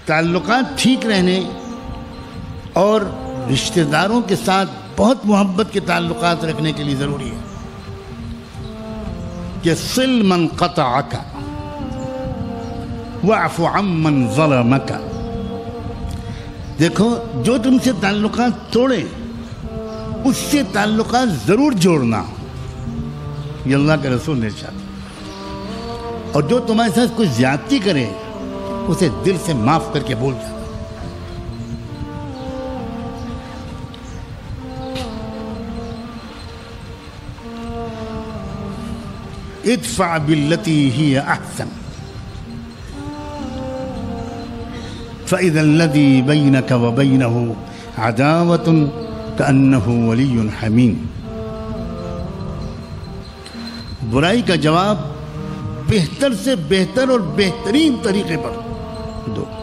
تعلقات ٹھیک رہنے اور رشتہ داروں کے ساتھ بہت محبت کے تعلقات رکھنے کے لیے ضروری ہے کہ صل من قطعک واعف عمن ظلمک. دیکھو جو تم سے تعلقات توڑے اس سے تعلقات ضرور جوڑنا، یہ اللہ کے رسول نے ارشاد. اور جو تمہارے ساتھ کوئی زیادتی کرے اسے دل سے معاف کر کے بول جانا. ادفع بالتي هي احسن فاذا الذي بينك وبينه عداوة كأنه ولي حميم. برائی کا جواب بہتر سے بہتر اور بہترین طریقے پر دو.